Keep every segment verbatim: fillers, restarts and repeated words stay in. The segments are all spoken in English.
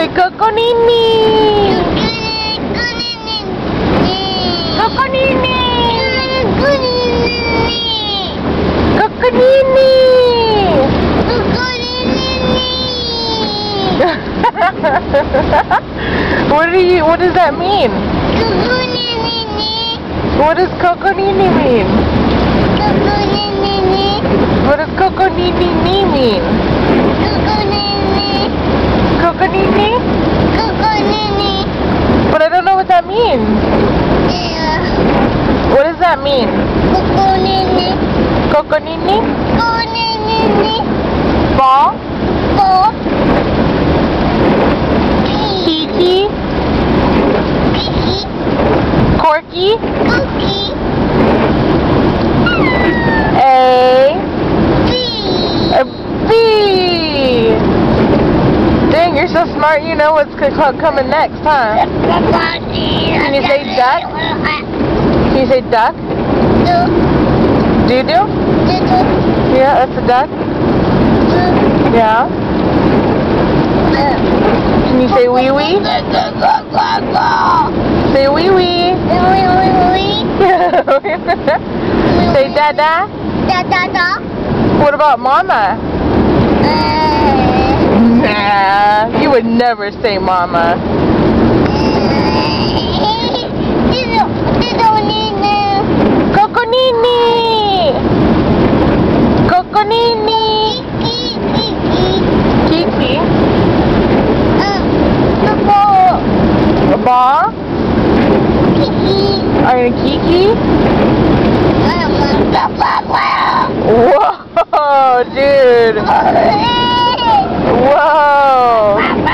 Coconini! Coconini! Coconini! What do you, what does that mean? What does Coconini mean? What does Coconini mean? Coconini? But I don't know what that means. Yeah. What does that mean? Coconini. Coconini? Coconini. Ball? Ball. Kiki? Kiki. Corky? Cookie. A? B. A B! Dang, you're so smart, you know what's coming next, huh? Can you say duck? Can you say duck? Doo-doo? Yeah, that's a duck. Yeah. Can you say wee wee? Say wee wee. Say dada. What about mama? Nah, you would never say mama. Coconini! Coconini! Kiki? A ball? Are you gonna Kiki? Whoa, dude! Whoa!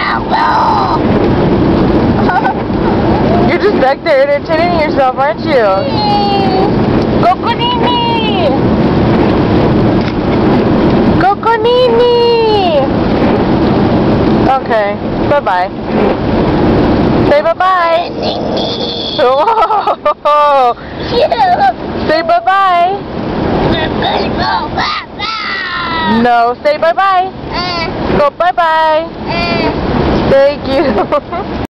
You're just back there entertaining yourself, aren't you? Coconini! Coconini! Okay, bye-bye. Say bye-bye. Whoa! Say bye-bye. No, say bye-bye. Go bye-bye. Thank you.